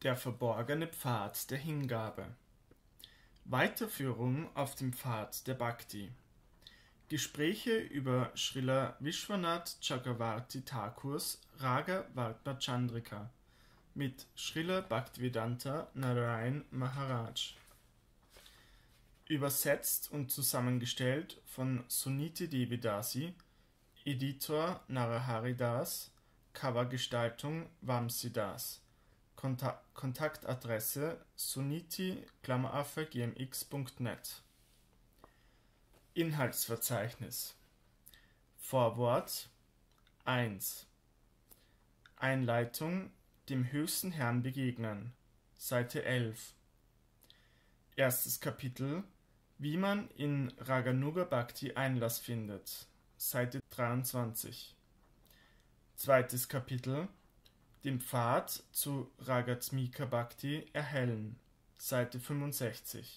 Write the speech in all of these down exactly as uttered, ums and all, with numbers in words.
Der verborgene Pfad der Hingabe. Weiterführung auf dem Pfad der Bhakti. Gespräche über Srila Vishwanath Chakravarti Thakurs Raga Vartma Chandrika mit Srila Bhaktivedanta Narayan Maharaj. Übersetzt und zusammengestellt von Suniti Devidasi, Editor Narahari Das, Covergestaltung Vamsi Das. Kontaktadresse suniti gmx punkt net. Inhaltsverzeichnis. Vorwort eins. Einleitung dem höchsten Herrn begegnen. Seite elf. Erstes Kapitel. Wie man in Raganuga Bhakti Einlass findet. Seite dreiundzwanzig. Zweites Kapitel. Den Pfad zu Ragatmika Bhakti erhellen. Seite fünfundsechzig.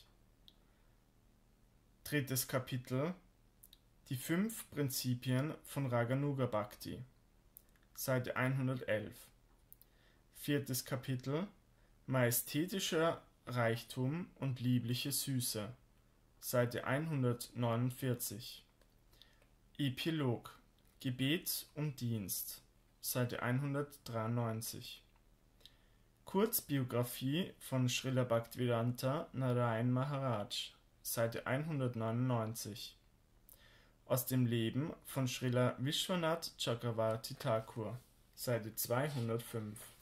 Drittes Kapitel. Die fünf Prinzipien von Raganuga Bhakti. Seite hundertelf. Viertes Kapitel. Majestätischer Reichtum und liebliche Süße. Seite hundertneunundvierzig. Epilog. Gebet und Dienst. Seite hundertdreiundneunzig. Kurzbiografie von Srila Bhaktivedanta Narayan Maharaj. Seite hundertneunundneunzig. Aus dem Leben von Srila Vishwanath Chakravarti Thakur. Seite zweihundertfünf.